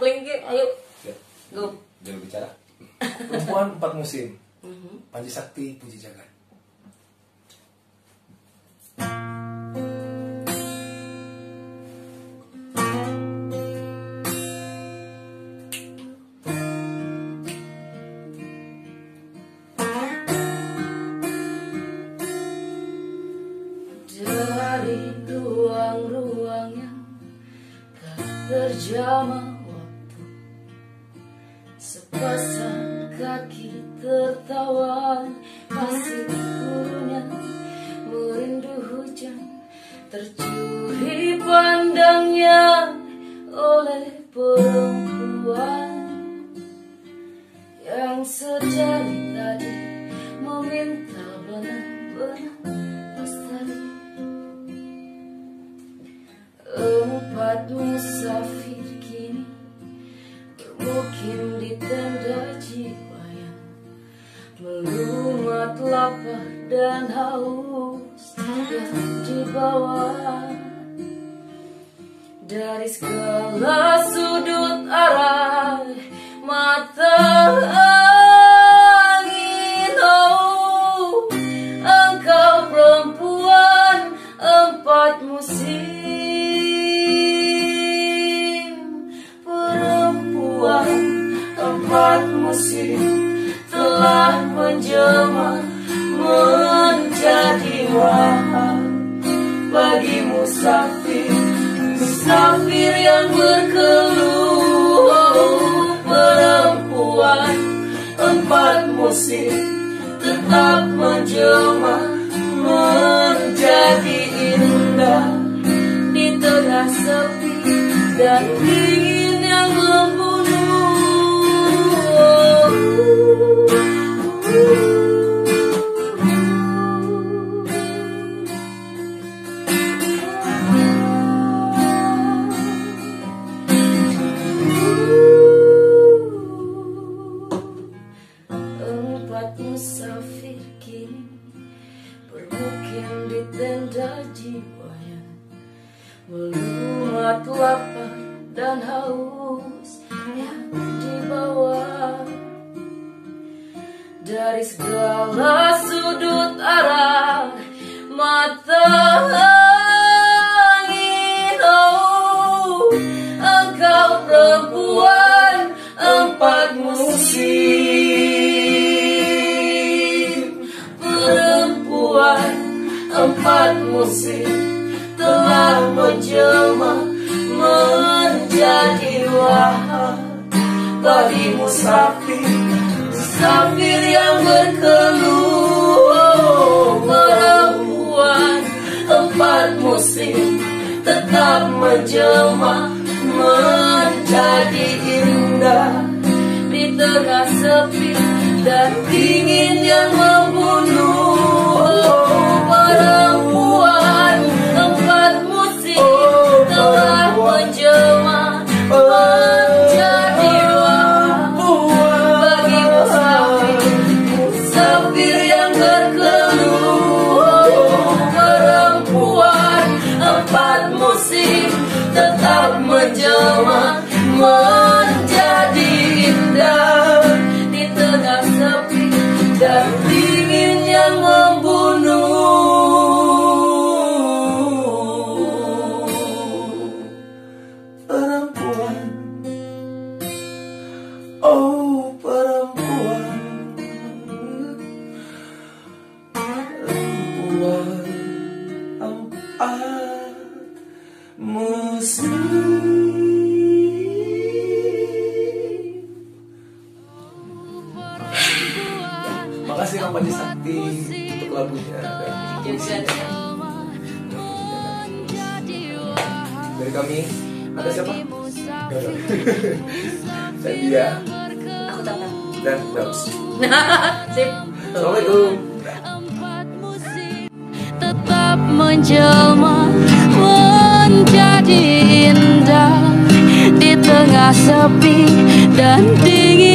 Kuing ke, ayo. Go. Jangan bicara. Perempuan 4 musim. Panji Sakti, Puji Jagat. Dari ruang-ruang yang tak terjamah waktu, sepasang kaki tertawa pasir gurunnya, merindu hujan tercuri pandangnya oleh perempuan yang sejari tadi meminta benar-benar lestari. Empat musafir kini bermukim di tenda jiwa yang melumat lapar dan haus yang dibawa dari segala sudut arah mata angin. Oh, engkau perempuan 4 musim. Perempuan 4 musim telah menjelma menjadi wahana bagi musafir, musafir yang berkeluh. Oh, perempuan 4 musim tetap menjelma menjadi indah di tengah sepi dan dingin yang membunuh. Empat musafir kini bermukim di tenda jiwa yang melumat lapar dan haus yang dibawa dari segala sudut arah mata angin. Oh, engkau perempuan 4 musim. Perempuan 4 musim telah menjelma menjadi wahana bagi musafir, musafir yang berkeluh. Perempuan 4 musim tetap menjelma menjadi indah di tengah sepi dan dingin yang membunuh. Perempuan 4 musim telah menjelma menjadi wahana bagi musafir, musafir yang berkeluh. Perempuan 4 musim tetap menjelma menjadi indah di tengah sepi dan dingin yang membunuh. Perempuan, oh perempuan, perempuan 4 musim. Makasih Kang Panji Sakti untuk lagunya dan puisinya. Dari kami ada siapa? Dan dia Aku Tata dan Daus. Sip. Assalamualaikum. Tetap menjelma menjadi indah di tengah sepi dan dingin